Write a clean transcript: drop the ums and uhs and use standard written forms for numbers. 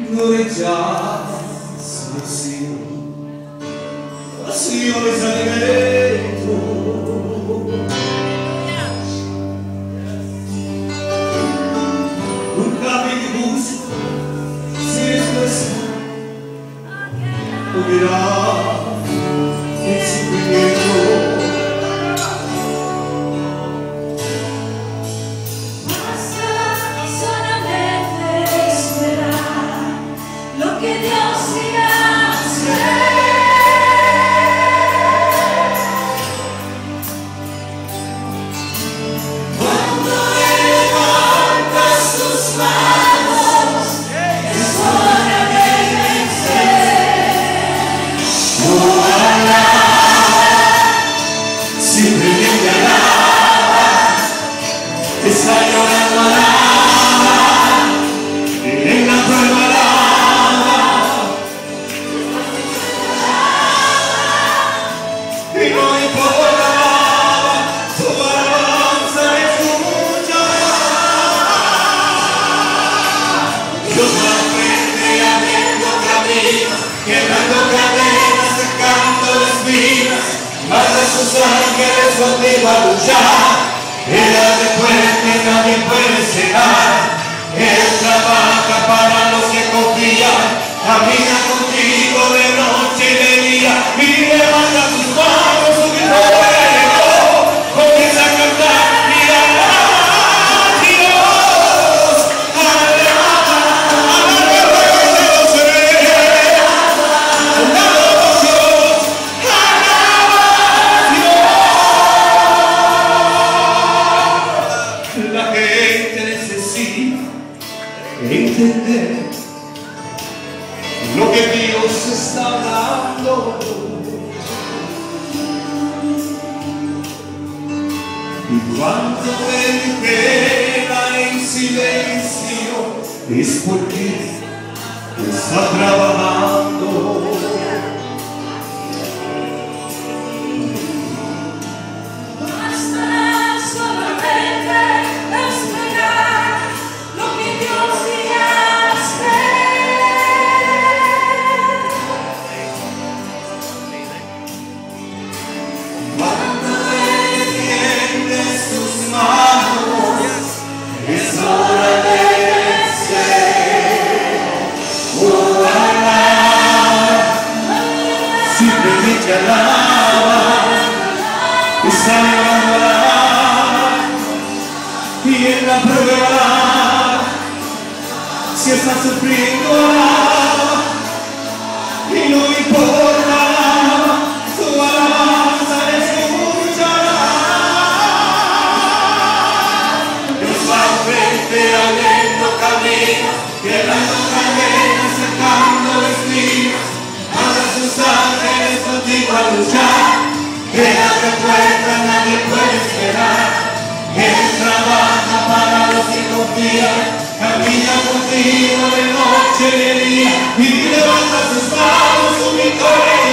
noreggiare passione tradimento, un capo di gusto si espressa, ubirà il sufrimiento. Está llorando alaba, en la prueba alaba, y no importa, tu alabanza escuchará. Dios va frente abriendo caminos, quebrando cadenas, sacando espinas, manda sus ángeles contigo a luchar. Era de puente, nadie puede cegar. Él trabaja para los que confían, camina contigo de noche y de día, y levanta tus manos, su grito bueno, comienza a cantar y alabar a Dios, alaba la gente necesita entender lo que Dios está hablando. Y cuando Él queda en silencio es porque está trabajando. Simplemente alaba, está llegando a alabar, y en la prueba, si está sufriendo, alaba, y no importa, tu alabanza escuchará. Dios va frente abriendo caminos, quebrando cadenas, sacando espinas, manda sus ángeles contigo a luchar. Que abre puertas, nadie puede esperar. Él trabaja para los que confían, camina contigo de noche y de día, y levanta sus manos, su victoria.